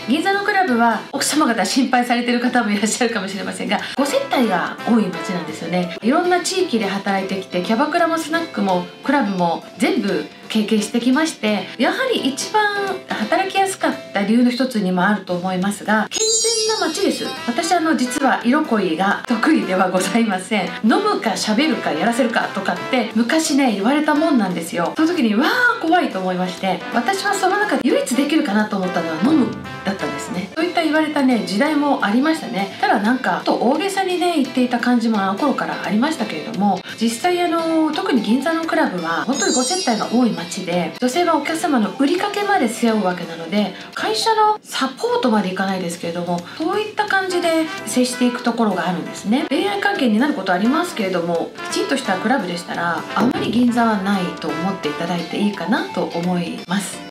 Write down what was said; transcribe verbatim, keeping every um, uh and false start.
銀座のクラブは奥様方心配されてる方もいらっしゃるかもしれませんが、ご接待が多い街なんですよね。いろんな地域で働いてきて、キャバクラもスナックもクラブも全部経験してきまして、やはり一番働きやすかった理由の一つにもあると思いますが、健全な街です。私あの実は色恋が得意ではございません。飲むか喋るかやらせるかとかって昔ね言われたもんなんですよ。その時にわー怖いと思いまして、私はその中で唯一できるかなと思ったのは飲むだったんですね。そういった言われたね時代もありましたね。ただなんかちょっと大げさにね言っていた感じもあの頃からありましたけれども、実際あの特に銀座のクラブは本当にご接待が多い街で、女性はお客様の売りかけまで背負うわけなので、会社のサポートまでいかないですけれども、そういった感じで接していくところがあるんですね。恋愛関係になることありますけれども、きちんとしたクラブでしたらあまり銀座はないと思っていただいていいかなと思います。